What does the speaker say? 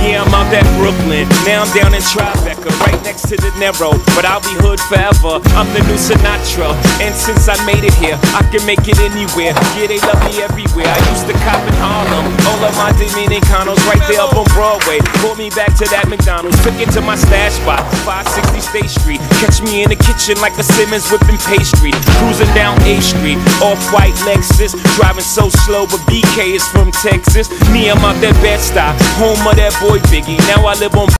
Yeah, I'm out at Brooklyn, now I'm down in Tribeca, right next to the Narrow, but I'll be hood forever. I'm the new Sinatra, and since I made it here, I can make it anywhere. Yeah, they love me everywhere. I used to cop in Harlem, all of my Dominicanos right there up on Broadway. Pulled me back to that McDonald's, took it to my stash spot, 560 State Street. Catch me in the kitchen like a Simmons whipping pastry. Cruising down A Street, off-white Lexus, driving so slow, but BK is from Texas. Me, I'm out that Bed-Stuy, home of that boy Biggie. Now I live on